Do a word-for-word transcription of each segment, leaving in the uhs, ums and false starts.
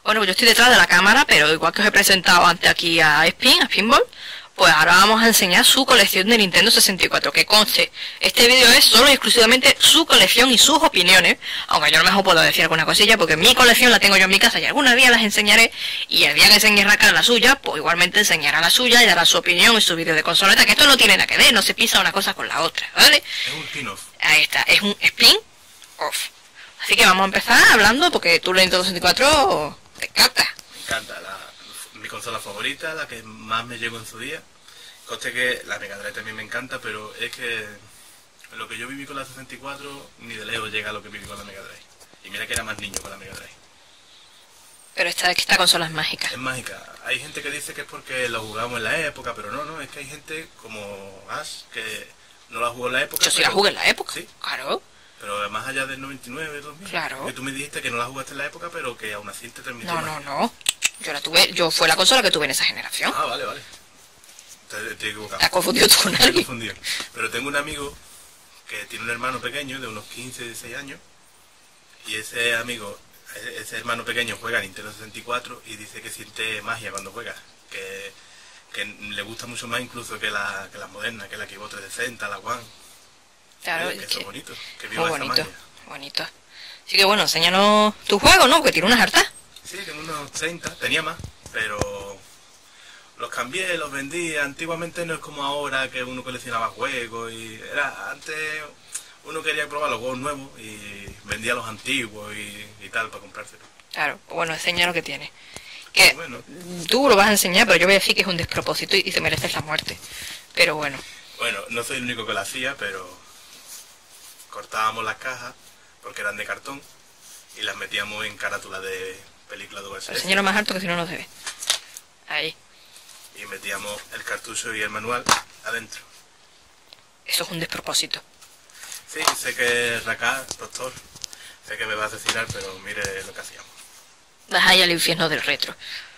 Bueno, yo estoy detrás de la cámara, pero igual que os he presentado antes aquí a Spin, a Spinball, pues ahora vamos a enseñar su colección de Nintendo sesenta y cuatro, que conste, este vídeo es solo y exclusivamente su colección y sus opiniones, aunque yo a lo mejor puedo decir alguna cosilla, porque mi colección la tengo yo en mi casa y algún día las enseñaré, y el día que enseñe Raka la suya, pues igualmente enseñará la suya y dará su opinión y su vídeo de consoleta, que esto no tiene nada que ver, no se pisa una cosa con la otra, ¿vale? Es un spin-off. Ahí está, es un spin-off. Así que vamos a empezar hablando, porque tú la Nintendo sesenta y cuatro te encanta. Me encanta, la, mi consola favorita, la que más me llegó en su día. Coste que la Mega Drive también me encanta, pero es que lo que yo viví con la sesenta y cuatro ni de lejos llega a lo que viví con la Mega Drive. Y mira que era más niño con la Mega Drive. Pero esta, esta consola es mágica. Es mágica. Hay gente que dice que es porque lo jugamos en la época, pero no, no, es que hay gente como Ash que no la jugó en la época. Yo sí pero, la jugué en la época. Sí. Claro. Pero más allá del noventa y nueve, dos mil. Claro. Que tú me dijiste que no la jugaste en la época, pero que aún así te transmitió. No, no, no. Yo la tuve, yo fue la consola que tuve en esa generación. Ah, vale, vale. Te, te he equivocado. ¿Te has confundido tú con Me he alguien? confundido. Pero tengo un amigo que tiene un hermano pequeño de unos quince, dieciséis años. Y ese amigo, ese hermano pequeño juega a Nintendo sesenta y cuatro y dice que siente magia cuando juega. Que, que le gusta mucho más incluso que la, que las modernas, que la Xbox trescientos sesenta, la One. Claro, que es eso que es bonito. Que muy viva esa bonito, magia. bonito. Así que bueno, enséñanos tu juego, ¿no? Porque tiene unas hartas. Sí, tengo unos treinta, tenía más, pero los cambié, los vendí. Antiguamente no es como ahora que uno coleccionaba juegos y era antes uno quería probar los juegos nuevos y vendía los antiguos y, y tal para comprárselos. Claro, pues bueno, enseña lo que tiene. Que Bueno. tú lo vas a enseñar, pero yo voy a decir que es un despropósito y, y te mereces la muerte. Pero bueno. Bueno, no soy el único que lo hacía, pero cortábamos las cajas porque eran de cartón y las metíamos en carátulas de películas de U S B. Enséñalo más alto que si no, no se ve. Ahí. Y metíamos el cartucho y el manual adentro. Eso es un despropósito. Sí, sé que Raka, doctor, sé que me va a asesinar, pero mire lo que hacíamos. Vas ahí al infierno del retro.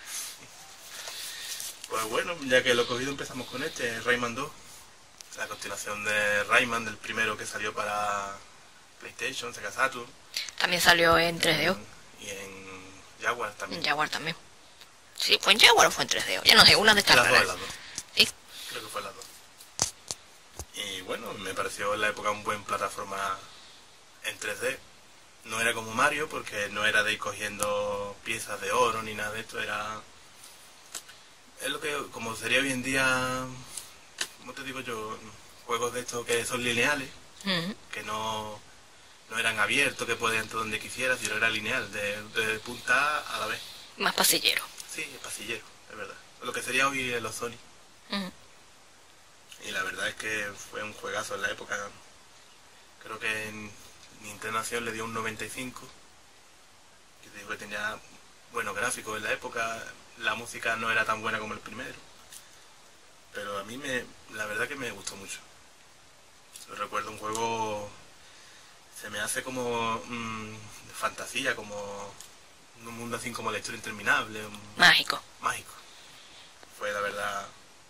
Pues bueno, ya que lo he cogido empezamos con este, Rayman dos. La continuación de Rayman, del primero que salió para PlayStation, Sega Saturn. También salió en tres D O. Y en Jaguar también. En Jaguar también. Sí, ¿fue en Jaguar o fue en tres D O? Ya no sé, una de estas Las dos, raras. las dos. Sí. Creo que fue las dos. Y bueno, me pareció en la época un buen plataforma en tres D. No era como Mario, porque no era de ir cogiendo piezas de oro ni nada de esto, era... Es lo que, como sería hoy en día, ¿cómo te digo yo? Juegos de estos que son lineales, Mm. que no, no eran abiertos, que podías entrar donde quisieras, sino era lineal, de, de punta A a la vez. Más pasillero. Sí, es pasillero, es verdad. Lo que sería hoy en los Sony. Mm. Y la verdad es que fue un juegazo en la época. Creo que en Nintendo Nación le dio un noventa y cinco. Y te digo que tenía buenos gráficos en la época. La música no era tan buena como el primero. Pero a mí me, la verdad que me gustó mucho. Recuerdo un juego, se me hace como mmm, fantasía, como un mundo así como la historia interminable. Un, Mágico. mágico. Fue la verdad...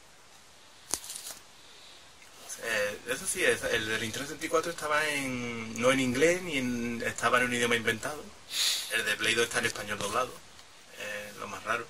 Eh, eso sí, es, el del Nintendo sesenta y cuatro estaba en, no en inglés ni en, estaba en un idioma inventado. El de Play dos está en español doblado, eh, lo más raro.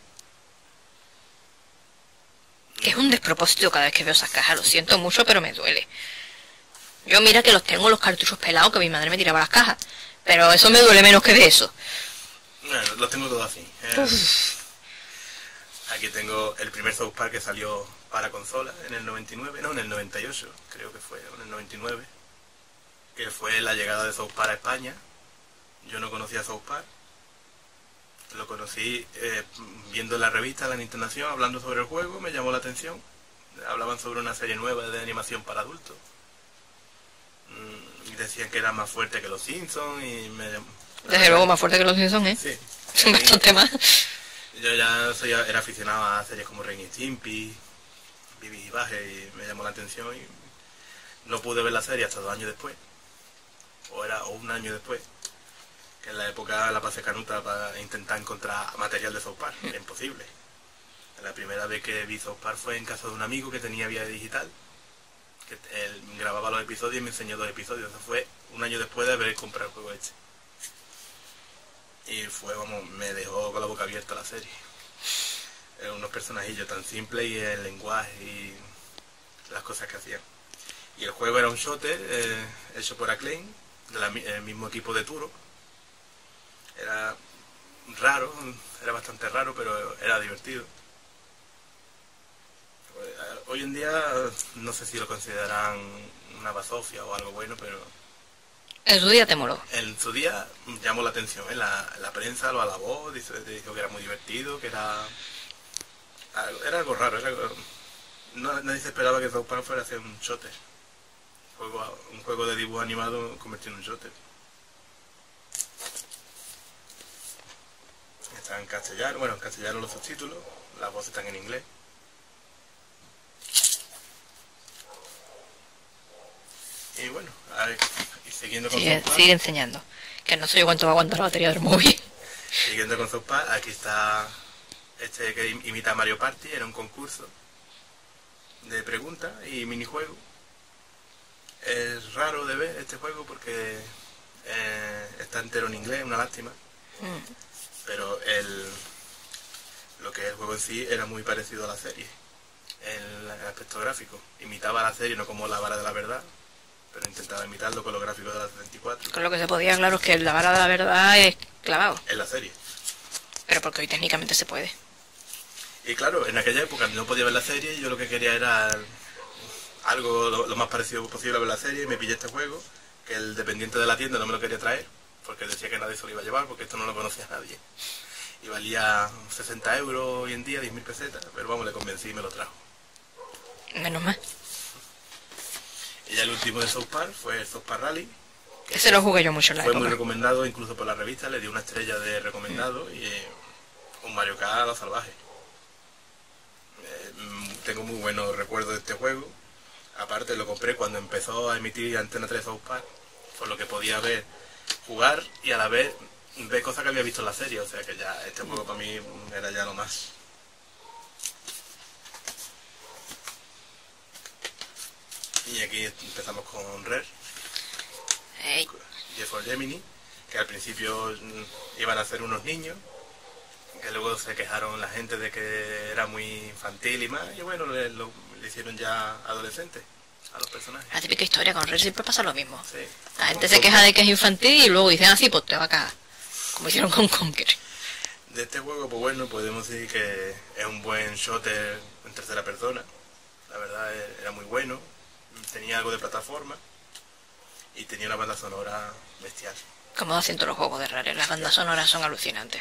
Que es un despropósito cada vez que veo esas cajas. Lo siento mucho, pero me duele. Yo mira que los tengo los cartuchos pelados, que mi madre me tiraba las cajas. Pero eso me duele menos que de eso. Bueno, los tengo todos así. Eh, aquí tengo el primer South Park que salió para consola en el noventa y nueve, no, en el noventa y ocho, creo que fue, o en el noventa y nueve, que fue la llegada de South Park a España. Yo no conocía South Park, lo conocí eh, viendo la revista La Nintendo Nación, hablando sobre el juego, me llamó la atención. Hablaban sobre una serie nueva de animación para adultos. Mm, y decían que era más fuerte que los Simpsons y me... Desde luego más fuerte que los Simpsons, ¿eh? Sí. Son bastante más. Yo ya soy, era aficionado a series como Ren y Stimpy, Vivi y Baje, y me llamó la atención y no pude ver la serie hasta dos años después, o era o un año después, que en la época la pasé canuta para intentar encontrar material de South Park, era imposible. La primera vez que vi South Park fue en casa de un amigo que tenía vía digital, que él grababa los episodios y me enseñó dos episodios. Eso fue un año después de haber comprado el juego este. Y fue, vamos, me dejó con la boca abierta la serie. Eran unos personajillos tan simples y el lenguaje y las cosas que hacían. Y el juego era un shooter eh, hecho por Acclaim, del mismo equipo de Turo. Era raro, era bastante raro, pero era divertido. Hoy en día no sé si lo consideran una bazofia o algo bueno, pero... En su día te moló. En su día llamó la atención, ¿eh? la, la prensa lo alabó, dijo, dijo que era muy divertido, que era... Era algo raro, era algo... No, nadie se esperaba que South Park fuera a hacer un shooter. Juego, un juego de dibujo animado convertido en un shooter. Está en castellano, bueno, en castellano los subtítulos, las voces están en inglés. Y bueno, a ver, y siguiendo con Sigue, South Park, sigue enseñando. Que no sé yo cuánto va a aguantar la batería del móvil. siguiendo con South Park, aquí está este que imita a Mario Party, era un concurso de preguntas y minijuegos. Es raro de ver este juego porque eh, está entero en inglés, una lástima. Mm. Pero el, lo que es el juego en sí era muy parecido a la serie. El, el aspecto gráfico. Imitaba a la serie, no como La Vara de la Verdad, pero intentaba imitarlo con los gráficos de la setenta y cuatro. Con lo que se podía, claro, es que la vara de la verdad es clavado. En la serie. Pero porque hoy técnicamente se puede. Y claro, en aquella época no podía ver la serie y yo lo que quería era algo lo, lo más parecido posible a ver la serie, y me pillé este juego, que el dependiente de la tienda no me lo quería traer, porque decía que nadie se lo iba a llevar, porque esto no lo conocía nadie. Y valía sesenta euros hoy en día, diez mil pesetas, pero vamos, le convencí y me lo trajo. Menos mal. Y ya el último de South Park fue el South Park Rally. Ese lo jugué yo mucho en la Fue época. muy recomendado incluso por la revista, le dio una estrella de recomendado y eh, un Mario Kart a lo salvaje. Eh, tengo muy buenos recuerdos de este juego. Aparte lo compré cuando empezó a emitir Antena tres South Park, por lo que podía ver, jugar y a la vez ver cosas que había visto en la serie, o sea que ya este juego para mí era ya lo más. Y aquí empezamos con Rare, Ey. Jeff or Gemini, que al principio mm, iban a ser unos niños, que luego se quejaron la gente de que era muy infantil y más, y bueno, le, lo, le hicieron ya adolescentes a los personajes. La típica historia con Red siempre pasa lo mismo. Sí. La gente se queja de que es infantil y luego dicen así, pues te va a cagar. Como hicieron con Conker. De este juego, pues bueno, podemos decir que es un buen shooter en tercera persona. La verdad era muy bueno, tenía algo de plataforma y tenía una banda sonora bestial. Como hacen todos los juegos de Rare, las bandas sonoras son alucinantes.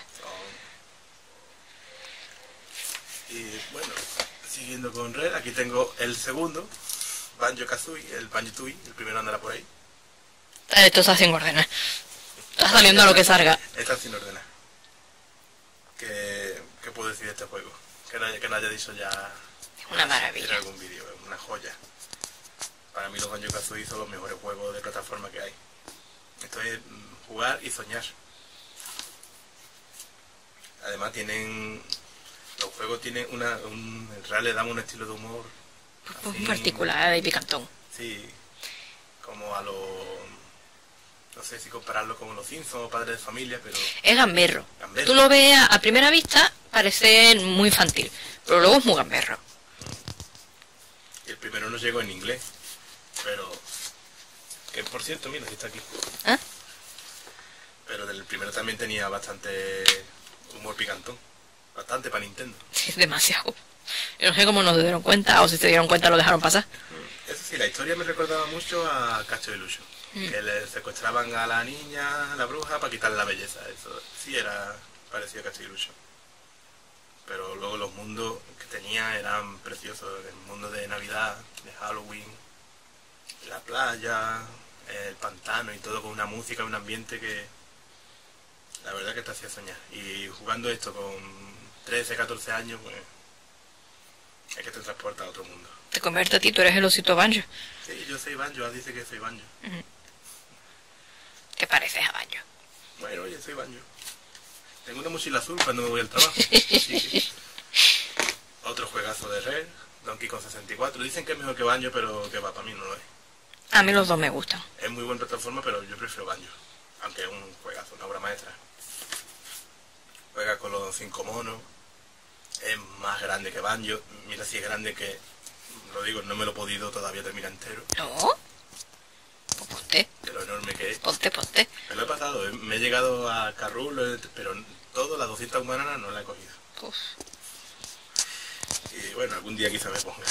Y bueno, siguiendo con Red, aquí tengo el segundo, Banjo-Kazooie, el Banjo-Tooie, el primero andará por ahí. Esto está sin ordenar. Está saliendo a lo que salga. Está sin ordenar. ¿Qué, qué puedo decir de este juego? Que no, haya- que no haya dicho ya Una maravilla. en algún vídeo, es una joya. Para mí los Banjo-Kazooie son los mejores juegos de plataforma que hay. Esto es mm, jugar y soñar. Además tienen... Los juegos tienen una... Un, en realidad le dan un estilo de humor... Un así, particular de picantón. Sí, como a los... No sé si compararlo con los Simpsons o Padres de Familia, pero... Es gamberro. Gamberro. Tú lo ves a, a primera vista, parece muy infantil. Pero luego es muy gamberro. Y el primero nos llegó en inglés, pero... Que por cierto, mira, si está aquí. ¿Ah? Pero del primero también tenía bastante humor picantón. Bastante para Nintendo. Es demasiado. Yo no sé cómo no se dieron cuenta, o si se dieron cuenta lo dejaron pasar. Eso sí, la historia me recordaba mucho a Castle Illusion. Mm. Que le secuestraban a la niña, a la bruja, para quitarle la belleza. Eso sí era parecido a Castle Illusion. Pero luego los mundos que tenía eran preciosos. El mundo de Navidad, de Halloween, la playa, el pantano y todo con una música, un ambiente que la verdad que te hacía soñar. Y jugando esto con trece, catorce años, pues es que te transporta a otro mundo. Te convierte a ti, tú eres el osito Banjo. Sí, yo soy Banjo, dice que soy Banjo. ¿Qué pareces a Banjo? Bueno, oye, soy Banjo. Tengo una mochila azul cuando me voy al trabajo. Así que... Otro juegazo de Rare, Donkey Kong sesenta y cuatro. Dicen que es mejor que Banjo, pero que va, para mí no lo es. A mí los dos me gustan. Es muy buena plataforma, pero yo prefiero Banjo. Aunque es un juegazo, una obra maestra. los cinco monos. Es más grande que Banjo. Mira si es grande que... Lo digo, no me lo he podido todavía terminar entero. ¿No? Pues ponte. De lo enorme que es. Ponte, ponte. Me lo he pasado. Me he llegado a Carrul, pero todo, las doscientas humanas no la he cogido. Uf. Y bueno, algún día quizá me ponga.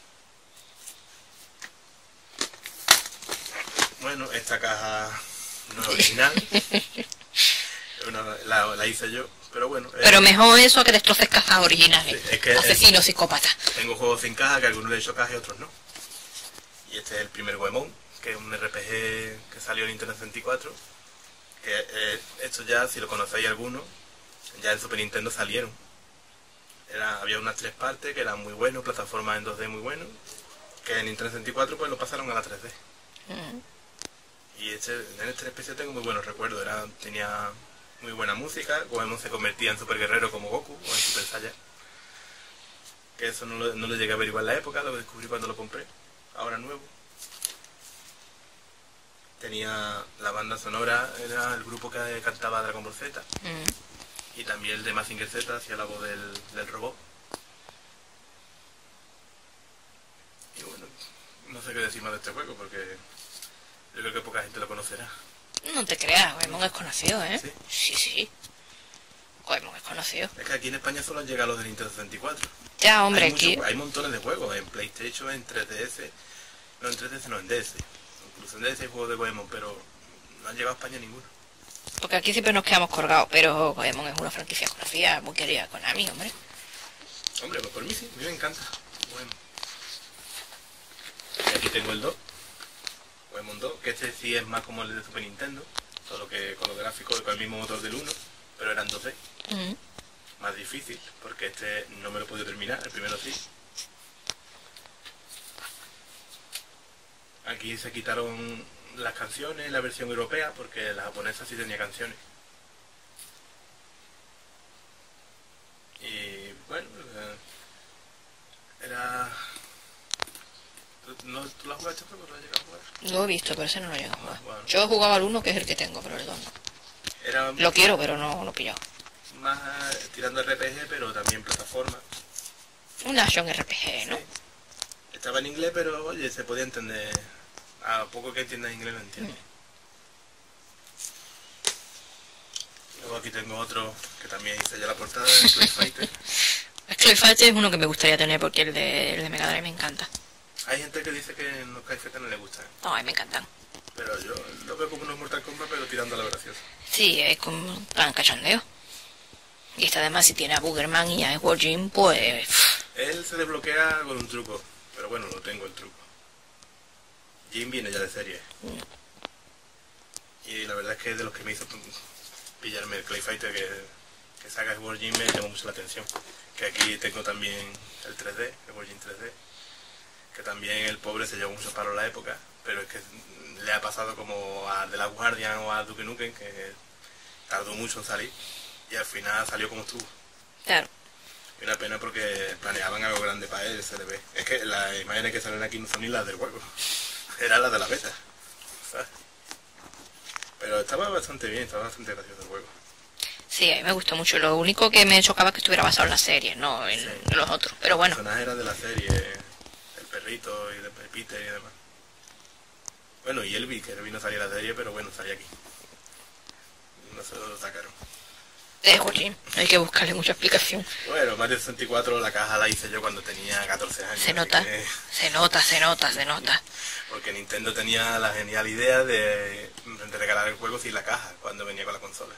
Bueno, esta caja no es original. Una, la, la hice yo, pero bueno. Pero eh, mejor eso a que destroces cajas originales. Sí, es que Asesino, psicópata. Tengo juegos sin caja, que algunos le he hecho caja y otros no. Y este es el primer Goemon, que es un R P G que salió en Nintendo sesenta y cuatro. Que eh, esto ya, si lo conocéis alguno, ya en Super Nintendo salieron. Era, había unas tres partes que eran muy buenos, plataformas en dos D muy buenos, que en Nintendo sesenta y cuatro pues lo pasaron a la tres D. Mm. Y este, en este especial tengo muy buenos recuerdos, era, tenía muy buena música, Goemon se convertía en super guerrero como Goku o en Super Saiyan. Que eso no lo, no lo llegué a averiguar en la época, lo descubrí cuando lo compré, ahora nuevo. Tenía la banda sonora, era el grupo que cantaba Dragon Ball Z. Mm. Y también el de Mazinger Z hacía la voz del, del robot. Y bueno, no sé qué decir más de este juego porque yo creo que poca gente lo conocerá. No te creas, Goemon es conocido, ¿eh? ¿Sí? Sí, sí. Goemon es conocido. Es que aquí en España solo han llegado los de Nintendo sesenta y cuatro. Ya, hombre, hay, aquí... mucho, hay montones de juegos, en PlayStation, en tres D S, no en tres D S, no en D S. Incluso en D S hay juegos de Goemon, pero no han llegado a España ninguno. Porque aquí siempre nos quedamos colgados, pero Goemon es una franquicia conocida, muy querida con Konami, hombre. Hombre, pues por mí sí, a mí me encanta. Goemon. Y aquí tengo el dos. Goemon dos, que este sí es más como el de Super Nintendo, solo que con los gráficos, con el mismo motor del uno, pero eran dos D. Mm. Más difícil, porque este no me lo he podido terminar, el primero sí. Aquí se quitaron las canciones, la versión europea, porque la japonesa sí tenía canciones. Y bueno, eh, era... ¿Tú, no, ¿Tú la jugaste este juego? ¿Lo has llegado a jugar? Lo he visto, pero ese no lo he llegado a jugar. Bueno. Yo he jugado al uno, que es el que tengo, pero el dos no. Era Lo quiero, pero no lo he pillado. más eh, tirando R P G, pero también plataforma. Un action R P G, ¿no? Sí. Estaba en inglés, pero oye, se podía entender. A poco que entiendas inglés lo entiendes. Mm. Luego aquí tengo otro que también hice ya la portada de Clay Fighter. Clay Fighter es uno que me gustaría tener porque el de, el de Mega Drive me encanta. Hay gente que dice que los Clay Fighter no les gustan, No, a mí me encantan. pero yo lo veo como unos Mortal Kombat, pero tirando a lo gracioso. Sí, es como un plan cachondeo. Y este además si tiene a Boogerman y a Edward Jim, pues... Él se desbloquea con un truco, pero bueno, lo tengo el truco. Jim viene ya de serie. Y la verdad es que de los que me hizo pillarme el Clay Fighter que, que saca Edward Jim me llamó mucho la atención. Que aquí tengo también el tres D, Edward Jim tres D. Que también el pobre se llevó mucho palo en la época, pero es que le ha pasado como a The Last Guardian o a Duke Nukem, que tardó mucho en salir y al final salió como estuvo. Claro. Y una pena porque planeaban algo grande para él, se le ve. Es que las imágenes que salen aquí no son ni las del juego, eran las de la beta, ¿sabes? Pero estaba bastante bien, estaba bastante gracioso el juego. Sí, a mí me gustó mucho. Lo único que me chocaba es que estuviera basado en la serie, no en, Sí. en los otros. Pero bueno, El personaje era de la serie, el perrito y de Peter y demás. Bueno, y Elvi, que Elvi no salía en la serie, pero bueno, salía aquí. No se lo sacaron. Edward Jim, hay que buscarle mucha explicación. Bueno, Mario sesenta y cuatro la caja la hice yo cuando tenía catorce años. Se así nota, que- se nota, se nota, se nota. Porque Nintendo tenía la genial idea de, de regalar el juego sin la caja cuando venía con la consola.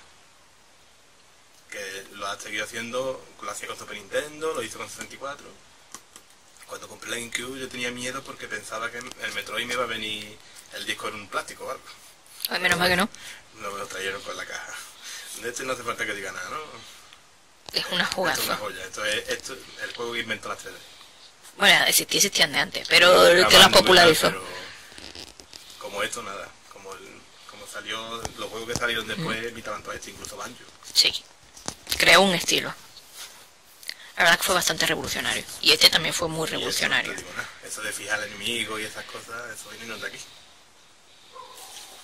Que lo ha seguido haciendo, lo hacía con Super Nintendo, lo hizo con sesenta y cuatro. Cuando compré la GameCube yo tenía miedo porque pensaba que el Metroid me iba a venir el disco en un plástico o algo. Ay, menos mal que no. No me lo trajeron con la caja. De este no hace falta que diga nada, ¿no? Es una Esto es una jugaza. joya. Esto es, esto es el juego que inventó las tres D. Bueno, existía, existían de antes, pero el que las Grabando, popularizó. pero como esto nada. Como el, como salió, los juegos que salieron después imitaban todo esto, incluso Banjo. Sí, creó un estilo. La verdad que fue bastante revolucionario. Y este también fue muy Y eso, no revolucionario. te digo nada. Eso de fijar al enemigo y esas cosas, eso viene de aquí.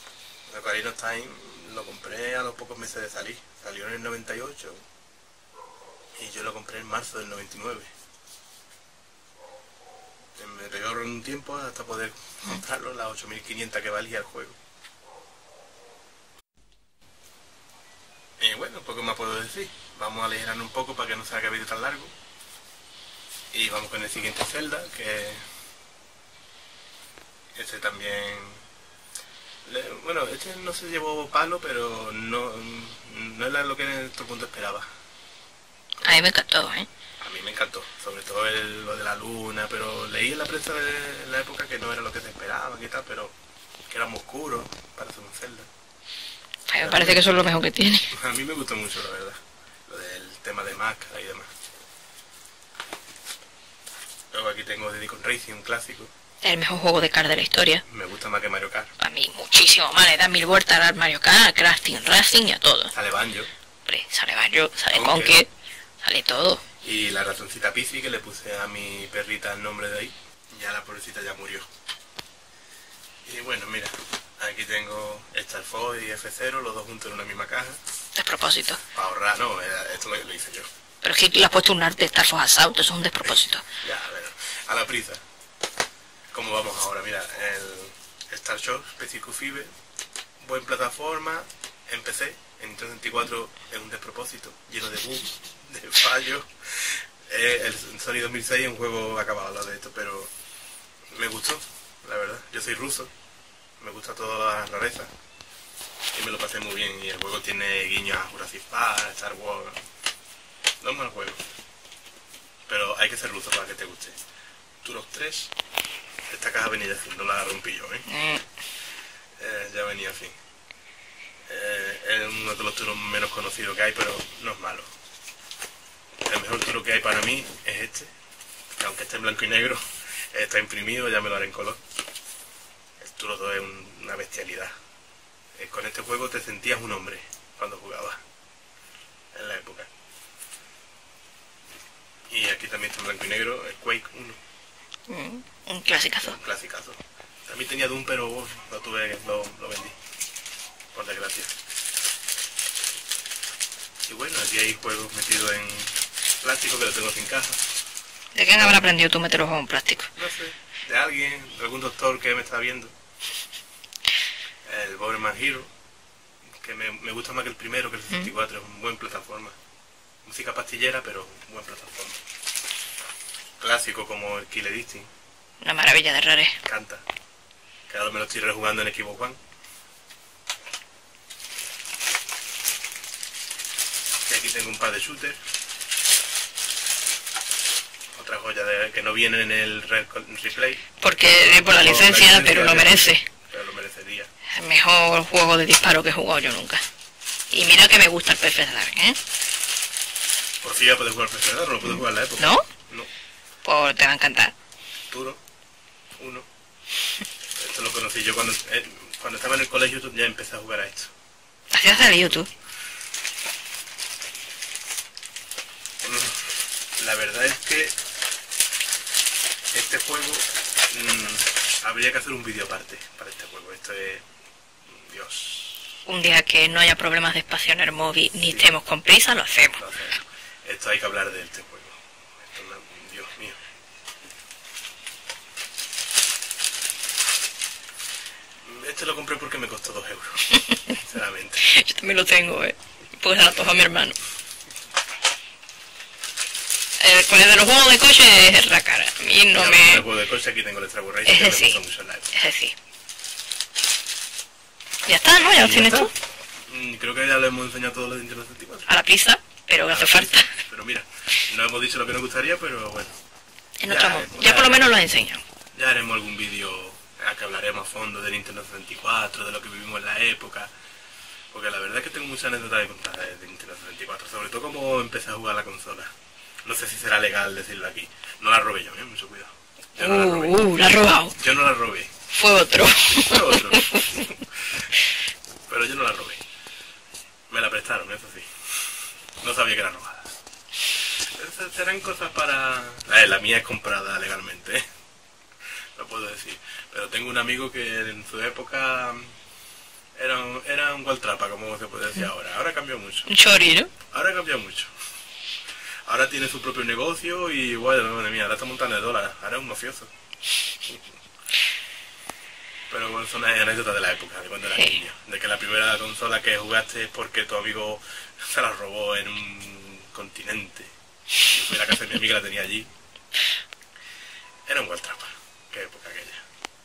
El Ocarina of Time lo compré a los pocos meses de salir. Salió en el noventa y ocho. Y yo lo compré en marzo del noventa y nueve. Me regalaron un tiempo hasta poder comprarlo, las ocho mil quinientas que valía el juego. Y bueno, poco más puedo decir. Vamos a aligerar un poco para que no se haga vídeo tan largo. Y vamos con el siguiente Zelda, que... Este también... Bueno, este no se llevó palo, pero no, no era lo que en otro punto esperaba. A mí me encantó, ¿eh? A mí me encantó, sobre todo el, lo de la luna, pero leí en la prensa de la época que no era lo que se esperaba y tal, pero que era muy oscuro para hacer un Zelda. A mí me parece que eso es lo mejor que tiene. A mí me gustó mucho, la verdad, lo del tema de máscara y demás. Luego aquí tengo Diddy Kong Racing, un clásico. El mejor juego de kart de la historia. Me gusta más que Mario Kart. A mí muchísimo más, le da mil vueltas al Mario Kart, al Crash Team Racing y a todo. Sale Banjo. Hombre, sale Banjo, sale Conker. Conker, sale todo. Y la ratoncita Pizzi, que le puse a mi perrita el nombre de ahí. Ya la pobrecita ya murió. Y bueno, mira, aquí tengo Star Fox y F cero, los dos juntos en una misma caja. Despropósito. Para ahorrar, no, era- esto lo, lo hice yo. Pero es que le has puesto un arte de Star Fox Assault, eso es un despropósito. Ya, a ver, a la prisa. ¿Cómo vamos ahora? Mira, el Star Shock Specific Fiber, buen plataforma, empecé, en Nintendo sesenta y cuatro es un despropósito, lleno de bugs, de fallos. Eh, el Sony dos mil seis es un juego acabado hablar de esto, pero me gustó, la verdad. Yo soy ruso, me gusta todas las rarezas y me lo pasé muy bien. Y el juego tiene guiños a Jurassic Park, Star Wars. No es mal juego, pero hay que ser ruso para que te guste. Turok tres, esta caja venía así, no la rompí yo, ¿eh? Mm. Eh, ya venía así. Eh, es uno de los Turok menos conocidos que hay, pero no es malo. El mejor Turok que hay para mí es este, que aunque esté en blanco y negro, está imprimido, ya me lo haré en color. El Turok dos es un- una bestialidad. Eh, con este juego te sentías un hombre cuando jugabas, en la época. Y aquí también está en blanco y negro, el Quake uno. Mm, un clasicazo. Un clasicazo. También tenía Doom, pero uf, lo tuve, lo, lo vendí. Por desgracia. Y bueno, aquí hay juegos metidos en plástico que lo tengo sin caja. ¿De quién habrá aprendido tú meter los juegos en plástico? No sé, de alguien, de algún doctor que me está viendo. El Bomberman Hero, que me, me gusta más que el primero, que el sesenta y cuatro, es un buen plataforma. Música pastillera, pero un buen plataforma. Clásico como el Killer Instinct, Una maravilla de rares. canta. Que ahora me lo estoy rejugando en Xbox One. Y aquí tengo un par de shooters. Otra joya de, que no viene en el Red Replay. Porque por la Por licencia, pero lo que- merece. Pero lo merecería. El mejor juego de disparo que he jugado yo nunca. Y mira que me gusta el P F Dark, ¿eh? Por fin ya puedes jugar P C, no lo puedes jugar en la época. ¿No? No. Pues te va a encantar. Duro. Uno. Esto lo conocí yo cuando, eh, cuando estaba en el colegio, ya empecé a jugar a esto. Así hace el YouTube. Mm, La verdad es que este juego mm, habría que hacer un vídeo aparte para este juego. Esto es... Dios. Un día que no haya problemas de espacio en el móvil ni estemos con prisa, lo hacemos. Entonces, esto hay que hablar de este juego. Esto es una- Dios mío. Este lo compré porque me costó dos euros. Sinceramente. Yo también lo tengo, ¿eh? Porque se lo toca a mi hermano. El, con el de los juegos de coche es la cara. A mí no Ya, me... el juego de coche, aquí tengo el Extra Racing, Es que me decir, gustó mucho en la época. es decir. Ya está, ¿no? Ya lo Y tienes ya tú. está. Mm, Creo que ya le hemos enseñado todo lo de Nintendo sesenta y cuatro. A la prisa, pero hace falta. Pero mira, no hemos dicho lo que nos gustaría, pero bueno. En Ya, otro modo. ya. Ya por lo menos lo has enseñado. Ya haremos algún vídeo a que hablaremos a fondo de Nintendo sesenta y cuatro, de lo que vivimos en la época. Porque la verdad es que tengo muchas anécdotas de contar de de Nintendo sesenta y cuatro, sobre todo cómo empecé a jugar la consola. No sé si será legal decirlo aquí. No la robé yo, ¿eh? Mucho cuidado. Yo no la robé. Uh, uh, la has robado. Yo no la robé. Fue otro. Fue otro. Pero yo no la robé. Me la prestaron, eso sí. No sabía que era robada. Esas serán cosas para... Eh, la mía es comprada legalmente, ¿eh? Lo puedo decir. Pero tengo un amigo que en su época era un, era un gualtrapa, como se puede decir ahora. Ahora cambió mucho. Un chori, ¿no? Ahora cambió mucho. ahora tiene su propio negocio y, bueno, madre mía, ahora está montando de dólares, ahora es un mafioso. Pero bueno, son anécdotas de la época, de cuando era Sí. niño. De que la primera consola que jugaste es porque tu amigo se la robó en un continente. Yo fui a la casa de mi amiga, la tenía allí. Era un Waltrapa, qué época aquella.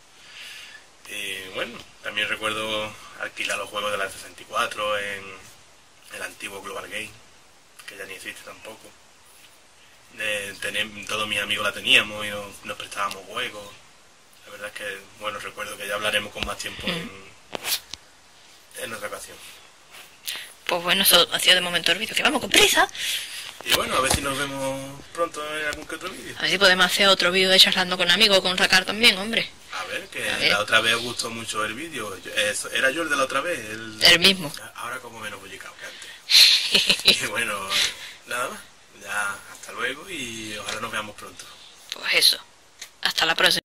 Y bueno, también recuerdo alquilar los juegos de la sesenta y cuatro en el antiguo Global Game, que ya ni existe tampoco. De tener, todos mis amigos la teníamos y nos, nos prestábamos juegos. La verdad es que, bueno, recuerdo que ya hablaremos con más tiempo Mm. en, en otra ocasión. Pues bueno, eso ha sido de momento el vídeo, que vamos con prisa. Y bueno, a ver si nos vemos pronto en algún que otro vídeo. A ver si podemos hacer otro vídeo de charlando con amigos, con Racar también, hombre. A ver, que A ver. la otra vez os gustó mucho el vídeo. Yo- eso- Era yo el de la otra vez. El, El mismo. Ahora como menos bullicado que antes. Y bueno, nada más. Ya, hasta luego y ojalá nos veamos pronto. Pues eso. Hasta la próxima.